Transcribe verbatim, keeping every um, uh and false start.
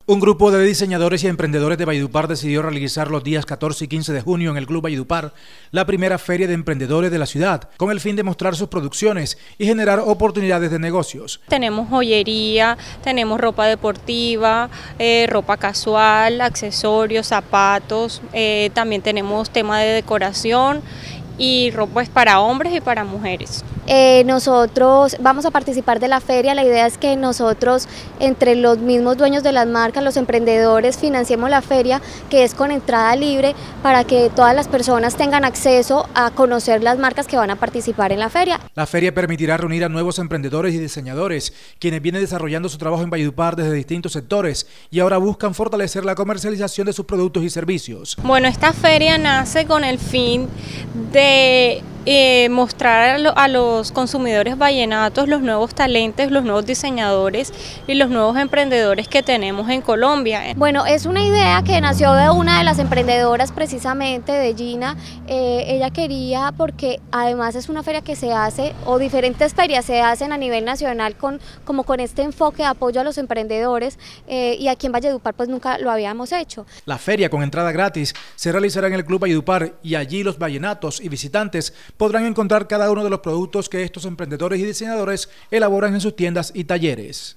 Un grupo de diseñadores y emprendedores de Valledupar decidió realizar los días catorce y quince de junio en el Club Valledupar la primera feria de emprendedores de la ciudad, con el fin de mostrar sus producciones y generar oportunidades de negocios. Tenemos joyería, tenemos ropa deportiva, eh, ropa casual, accesorios, zapatos, eh, también tenemos tema de decoración y ropa es para hombres y para mujeres. Eh, nosotros vamos a participar de la feria. La idea es que nosotros, entre los mismos dueños de las marcas, los emprendedores, financiemos la feria, que es con entrada libre, para que todas las personas tengan acceso a conocer las marcas que van a participar en la feria. La feria permitirá reunir a nuevos emprendedores y diseñadores, quienes vienen desarrollando su trabajo en Valledupar desde distintos sectores y ahora buscan fortalecer la comercialización de sus productos y servicios. Bueno, esta feria nace con el fin de Eh, mostrar a, lo, a los consumidores vallenatos los nuevos talentos, los nuevos diseñadores y los nuevos emprendedores que tenemos en Colombia. Bueno, es una idea que nació de una de las emprendedoras, precisamente de Gina. Eh, ella quería, porque además es una feria que se hace, o diferentes ferias se hacen a nivel nacional con, como con este enfoque de apoyo a los emprendedores, eh, y aquí en Valledupar pues nunca lo habíamos hecho. La feria, con entrada gratis, se realizará en el Club Valledupar y allí los vallenatos y visitantes podrán encontrar cada uno de los productos que estos emprendedores y diseñadores elaboran en sus tiendas y talleres.